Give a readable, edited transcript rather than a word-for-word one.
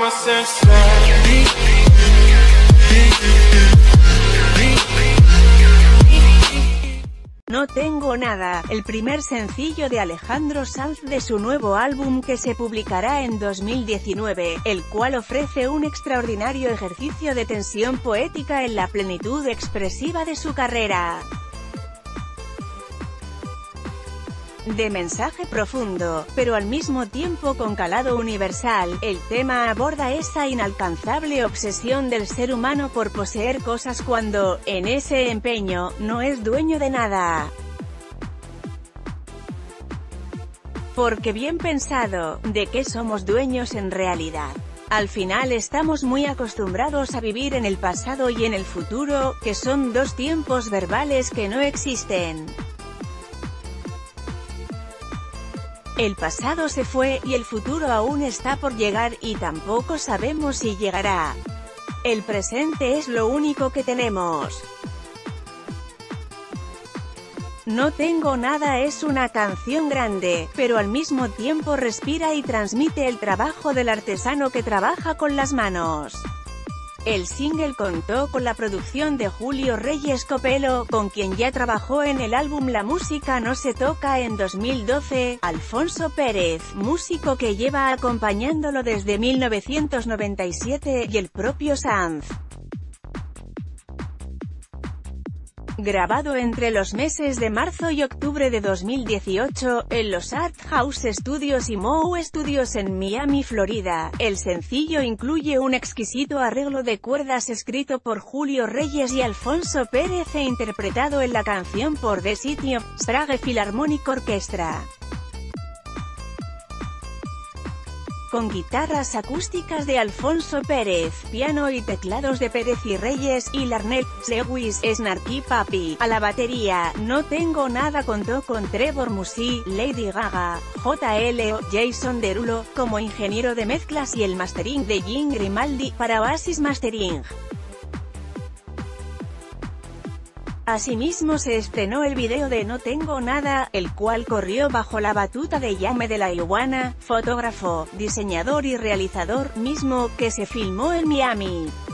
No tengo nada, el primer sencillo de Alejandro Sanz de su nuevo álbum que se publicará en 2019, el cual ofrece un extraordinario ejercicio de tensión poética en la plenitud expresiva de su carrera. De mensaje profundo, pero al mismo tiempo con calado universal, el tema aborda esa inalcanzable obsesión del ser humano por poseer cosas cuando, en ese empeño, no es dueño de nada. Porque bien pensado, ¿de qué somos dueños en realidad? Al final estamos muy acostumbrados a vivir en el pasado y en el futuro, que son dos tiempos verbales que no existen. El pasado se fue, y el futuro aún está por llegar, y tampoco sabemos si llegará. El presente es lo único que tenemos. No tengo nada es una canción grande, pero al mismo tiempo respira y transmite el trabajo del artesano que trabaja con las manos. El single contó con la producción de Julio Reyes Copelo, con quien ya trabajó en el álbum La música no se toca en 2012, Alfonso Pérez, músico que lleva acompañándolo desde 1997, y el propio Sanz. Grabado entre los meses de marzo y octubre de 2018, en los Art House Studios y Moe Studios en Miami, Florida, el sencillo incluye un exquisito arreglo de cuerdas escrito por Julio Reyes y Alfonso Pérez e interpretado en la canción por The City of Prague Philharmonic Orchestra. Con guitarras acústicas de Alfonso Pérez, piano y teclados de Pérez y Reyes, y Larnell Lewis, Snarky Puppy, a la batería. No tengo nada contó con Trevor Musi, Lady Gaga, JLO, Jason Derulo, como ingeniero de mezclas y el mastering de Jim Grimaldi, para Oasis Mastering. Asimismo se estrenó el video de No tengo nada, el cual corrió bajo la batuta de Yame de la Iguana, fotógrafo, diseñador y realizador, mismo que se filmó en Miami.